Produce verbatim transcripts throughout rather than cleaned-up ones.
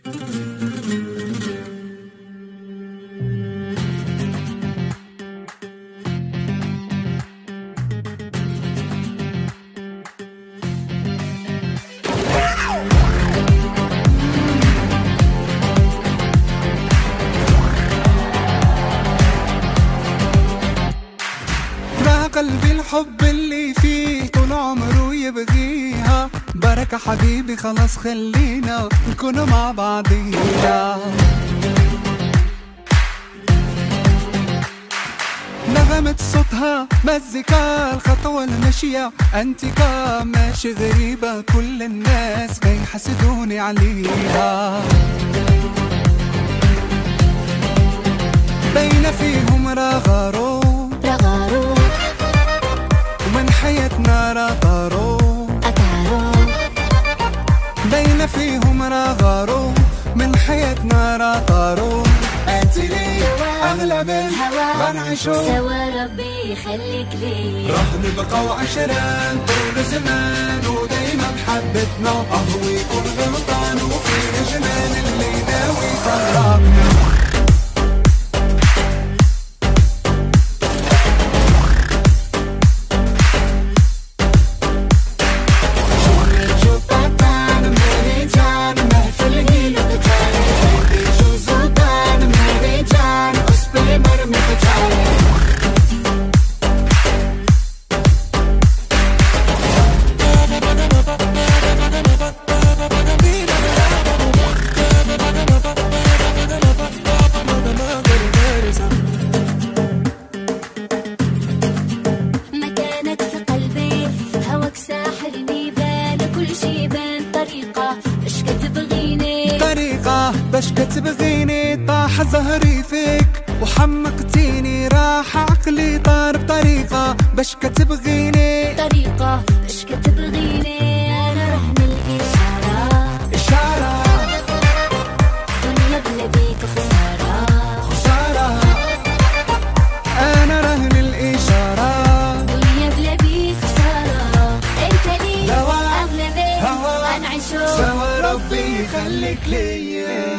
قلبي الحب اللي فيه طول عمره يبغيها، بركة حبيبي خلاص خلينا نكون مع بعضينا. نغمة صوتها مزيكا الخطوة المشية انتكا، ماشي غريبة كل الناس بيحسدوني عليها. بين فيهم رغارو رغارو ومن حياتنا رغارو أتارو، بين فيهم رغارو من حياتنا رغارو. انت لي اغلى من الهوى نعيشو سوا، ربي يخليك لي. راح نبقى عشرين طول زمان ودايما محبتنا، اهو يكون غلطان وفي جنان اللي ناوي يفرقنا. باش كتبغيني طاح زهري فيك وحمقتيني، راح عقلي طار بطريقة باش كتبغيني، طريقة باش كتبغيني. أنا رهن الإشارة، إشارة دنيا بلا بيك خسارة، خسارة. أنا رهن الإشارة، دنيا بلا بيك خسارة. أنت لي أغلى بيك هنعيشو سوا، ربي يخليك ليا.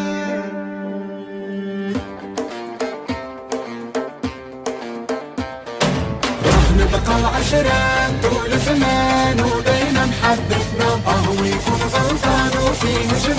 نبقى عشرين طول زمان ودايما محبتنا، اهو يكون غلطان وفيه